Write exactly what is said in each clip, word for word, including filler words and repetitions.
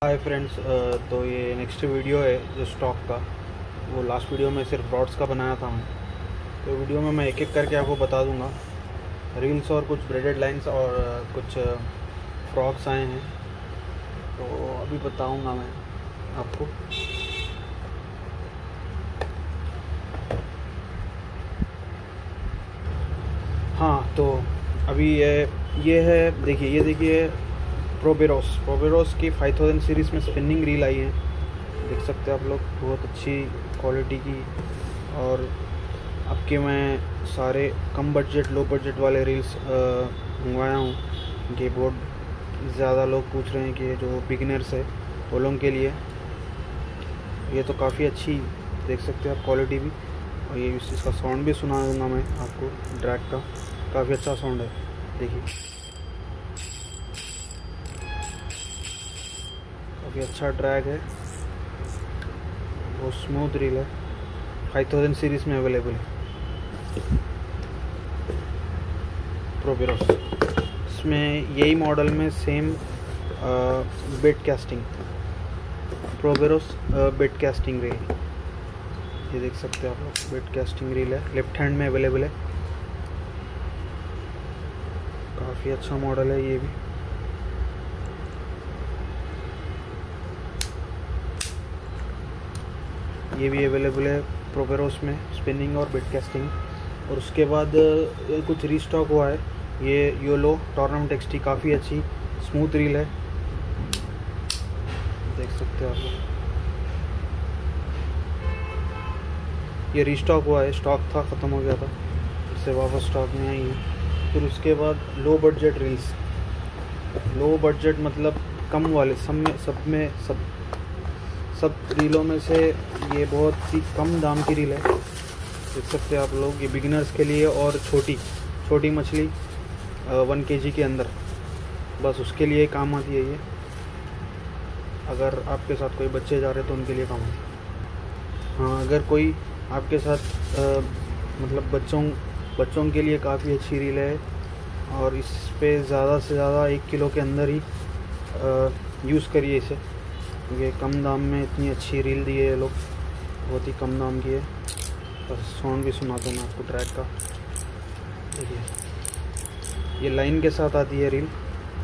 Hi friends, तो ये next video है जो स्टॉक का। वो लास्ट वीडियो में सिर्फ ब्रॉड्स का बनाया था मैं, तो वीडियो में मैं एक एक करके आपको बता दूंगा। रील्स और कुछ ब्रेडेड लाइंस और कुछ फ्रॉक्स आए हैं, तो अभी बताऊंगा मैं आपको। हाँ, तो अभी ये ये है, देखिए ये देखिए प्रोबेरोस प्रोबेरोस की फाइव थाउजेंड सीरीज़ में स्पिनिंग रील आई है। देख सकते हैं आप लोग, बहुत अच्छी क्वालिटी की। और आपके मैं सारे कम बजट लो बजट वाले रील्स मंगवाया हूँ, कि बहुत ज़्यादा लोग पूछ रहे हैं कि जो बिगिनर्स है वो लोगों के लिए ये तो काफ़ी अच्छी, देख सकते हैं आप क्वालिटी भी। और ये इसका साउंड भी सुना दूँगा मैं आपको, ड्रैग का काफ़ी अच्छा साउंड है। देखिए काफ़ी अच्छा ड्रैग है, बहुत स्मूथ रील है, फाइव थाउजेंड सीरीज़ में अवेलेबल है प्रोबेरोस। इसमें यही मॉडल में same bait casting Proberos bait casting reel, ये देख सकते हैं आप लोग, बेड कास्टिंग रील है, लेफ्ट हैंड में अवेलेबल है। काफ़ी अच्छा मॉडल है ये भी। ये भी अवेलेबल है प्रोबेरोस में, स्पिनिंग और बेड कास्टिंग। और उसके बाद ये कुछ रीस्टॉक हुआ है, ये योलो टॉर्नामेंट एक्सटी, काफ़ी अच्छी स्मूथ रील है, देख सकते हो आप लोग। ये रीस्टॉक हुआ है, स्टॉक था, ख़त्म हो गया था, इससे वापस स्टॉक में आई है। फिर उसके बाद low budget reels, low budget मतलब कम वाले, सब में सब में सब सब रीलों में से ये बहुत ही कम दाम की रील है, देख सकते हैं आप लोग। ये बिगिनर्स के लिए, और छोटी छोटी मछली वन केजी के अंदर, बस उसके लिए काम आती है ये। अगर आपके साथ कोई बच्चे जा रहे हैं तो उनके लिए काम आती है। हाँ, अगर कोई आपके साथ आ, मतलब बच्चों बच्चों के लिए काफ़ी अच्छी रील है। और इस पे ज़्यादा से ज़्यादा एक किलो के अंदर ही यूज़ करिए इसे, क्योंकि कम दाम में इतनी अच्छी रील दी है ये लोग, बहुत ही कम दाम की है। बस साउंड भी सुनाता हूँ मैं आपको ट्रैक का। देखिए ये लाइन के साथ आती है रील।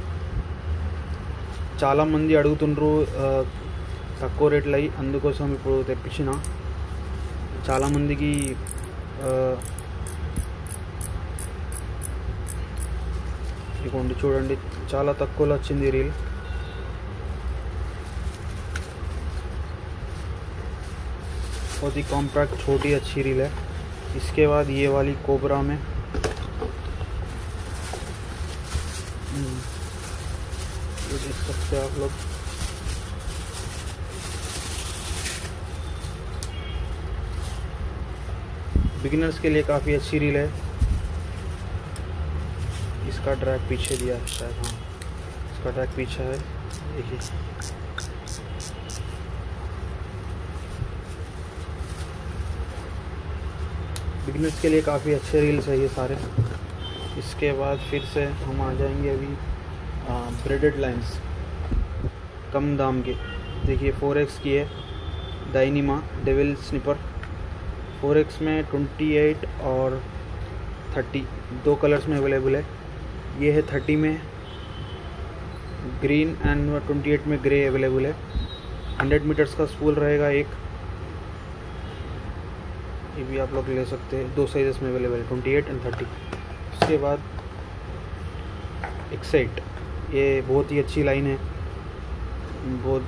చాలా మంది అడుగుతుండ్రు తక్కువ రేట్లో అయ్యి, అందుకోసం ఇప్పుడు తెప్పించిన చాలామందికి ఇదిగోండి చూడండి, చాలా తక్కువలో వచ్చింది రీల్। बहुत ही कॉम्पैक्ट छोटी अच्छी रील है। इसके बाद ये वाली कोबरा में, ये देख सकते हैं आप लोग, बिगिनर्स के लिए काफ़ी अच्छी रील है। इसका ट्रैक पीछे दिया है शायद, हाँ इसका ट्रैक पीछे है, देखिए बिगिनर्स के लिए काफ़ी अच्छे रील्स है ये सारे। इसके बाद फिर से हम आ जाएंगे अभी ब्रेडेड लाइंस, कम दाम के। देखिए फोर एक्स की है, Dyneema devil sniper. Four x में ट्वेंटी एट और थर्टी दो कलर्स में अवेलेबल है। ये है थर्टी में ग्रीन, एंड ट्वेंटी एट में ग्रे अवेलेबल है। हंड्रेड मीटर्स का स्पूल रहेगा एक, ये भी आप लोग ले सकते हैं, दो साइजेस में अवेलेबल है, ट्वेंटी एट एंड थर्टी। उसके बाद एक्साइट, ये बहुत ही अच्छी लाइन है, बहुत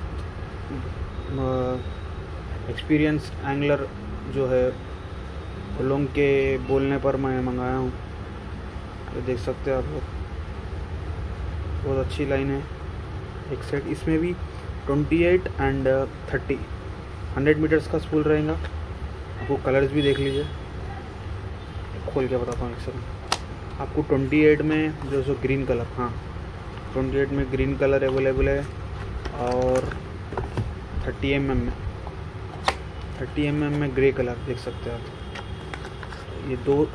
एक्सपीरियंस एंगलर जो है उन लोगों के बोलने पर मैं मंगाया हूँ, ये देख सकते हैं आप लोग, बहुत अच्छी लाइन है एक्साइट। इसमें भी twenty eight and thirty hundred metres का स्पूल रहेगा। आपको कलर्स भी देख लीजिए, खोल के बताता हूँ एक सेकंड आपको। ट्वेंटी एट में जो सो ग्रीन कलर, हाँ ट्वेंटी एट में ग्रीन कलर अवेलेबल है। और थर्टी एम एम में थर्टी एम एम में ग्रे कलर, देख सकते हैं आप। ये दो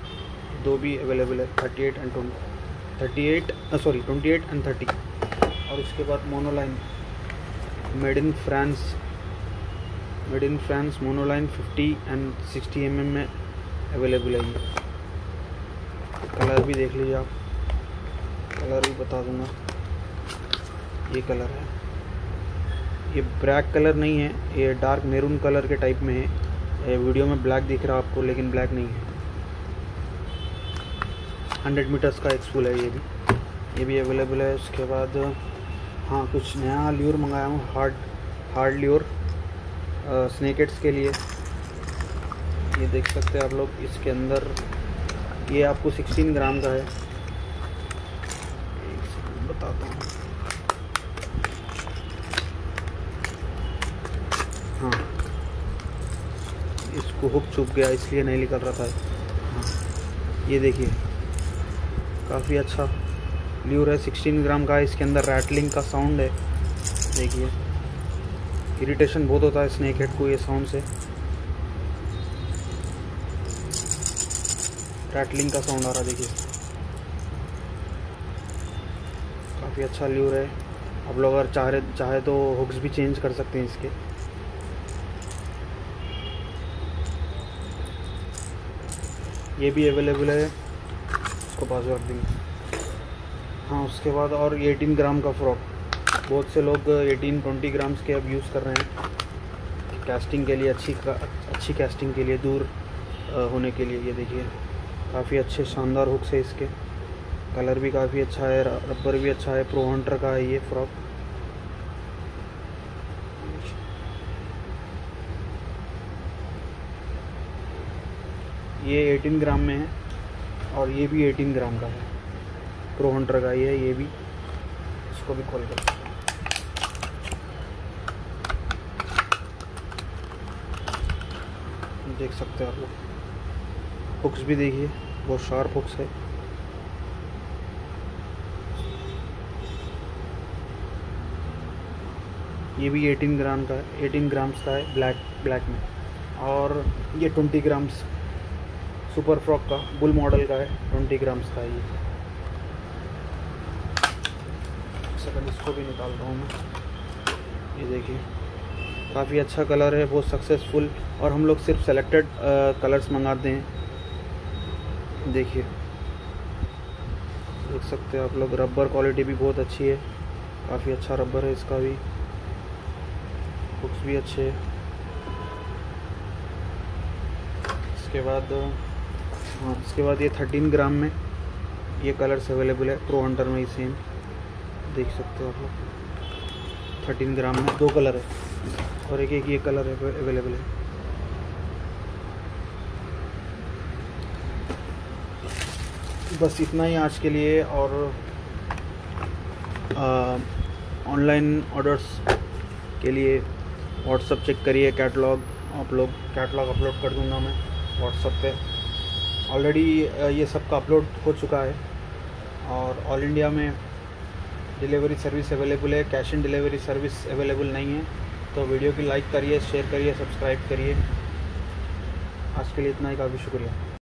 दो भी अवेलेबल है, thirty eight and twenty thirty eight sorry twenty eight and thirty. और इसके बाद monoline made in France made in France monoline fifty and sixty m m में अवेलेबल है। ये कलर भी देख लीजिए आप, कलर भी बता दूंगा। ये कलर है, ये ब्लैक कलर नहीं है, ये डार्क मेरून कलर के टाइप में है। ये वीडियो में ब्लैक दिख रहा है आपको, लेकिन ब्लैक नहीं है। हंड्रेड मीटर्स का एक स्पूल है ये भी ये भी अवेलेबल है। उसके बाद हाँ, कुछ नया ल्यूर मंगाया हूँ, हार्ड हार्ड ल्यूर स्नेकेट्स के लिए। ये देख सकते हैं आप लोग, इसके अंदर ये आपको सिक्सटीन ग्राम का है। एक सेकंड बताता हूँ। हाँ, इसको हुक चुप गया इसलिए नहीं निकल रहा था। हाँ, ये देखिए काफ़ी अच्छा ल्यूर है, सिक्सटीन ग्राम का है। इसके अंदर रैटलिंग का साउंड है, देखिए इरिटेशन बहुत होता है स्नेक हेड को ये साउंड से। रैटलिंग का साउंड आ रहा, देखिए काफ़ी अच्छा ल्यूर है। आप लोग अगर चाहे चाहे तो हुक्स भी चेंज कर सकते हैं इसके। ये भी अवेलेबल है, इसको बाजू रख देंगे। हाँ, उसके बाद और एटीन ग्राम का फ्रॉक, बहुत से लोग एटीन ट्वेंटी ग्राम्स के अब यूज़ कर रहे हैं कैस्टिंग के लिए, अच्छी अच्छी कैस्टिंग के लिए, दूर होने के लिए। ये देखिए काफ़ी अच्छे शानदार हुक्स है इसके, कलर भी काफ़ी अच्छा है, रबर भी अच्छा है। प्रो हंटर का है ये फ्रॉक। ये एटीन ग्राम में है और ये भी एटीन ग्राम का है, प्रो हंटर का ये है। ये भी, इसको भी खोल कर देख सकते हैं आप लोग। हुक्स भी देखिए, बहुत शार्प हुक्स है। ये भी एटीन ग्राम का है, एटीन ग्राम्स का है, ब्लैक ब्लैक में। और ये ट्वेंटी ग्राम्स सुपर फ्रॉक का बुल मॉडल का है, ट्वेंटी ग्राम्स का है ये। सेकंड, इसको भी निकालता हूँ मैं। ये देखिए काफ़ी अच्छा कलर है, बहुत सक्सेसफुल। और हम लोग सिर्फ सेलेक्टेड कलर्स मंगाते हैं। देखिए देख सकते हैं आप लोग, रबर क्वालिटी भी बहुत अच्छी है, काफ़ी अच्छा रबर है इसका भी। हुक्स भी अच्छे है। इसके बाद हाँ, इसके बाद ये थर्टीन ग्राम में ये कलर्स अवेलेबल है, प्रो हंटर में ही सेम देख सकते हो आप लोग। थर्टीन ग्राम में दो कलर है और एक एक ये कलर अवेलेबल है। बस इतना ही आज के लिए। और ऑनलाइन ऑर्डर्स के लिए व्हाट्सअप चेक करिए, कैटलॉग आप लोग कैटलॉग अपलोड कर दूंगा मैं व्हाट्सअप पे। ऑलरेडी ये सब का अपलोड हो चुका है और ऑल इंडिया में डिलीवरी सर्विस अवेलेबल है, cash in delivery service available नहीं है। तो वीडियो की लाइक करिए, शेयर करिए, सब्सक्राइब करिए। आज के लिए इतना ही, काफ़ी शुक्रिया।